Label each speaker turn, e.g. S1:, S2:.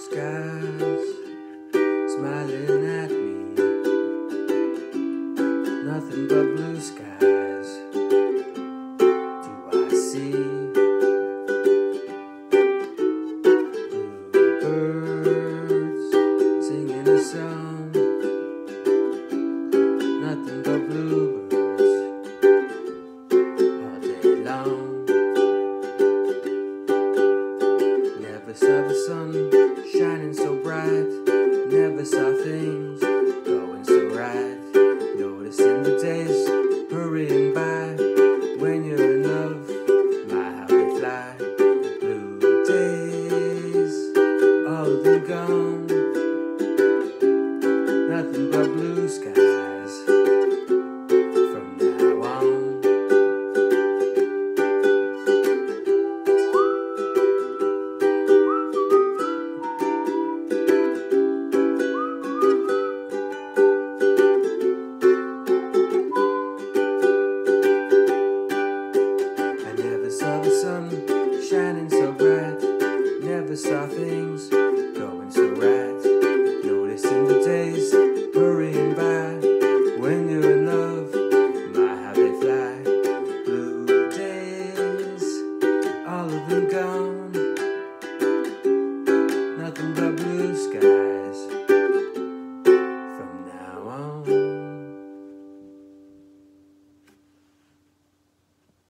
S1: skies smiling at me, nothing but blue skies do I see. Bluebirds singing a song, nothing but bluebirds all day long. Never saw the sun shining so bright, never saw things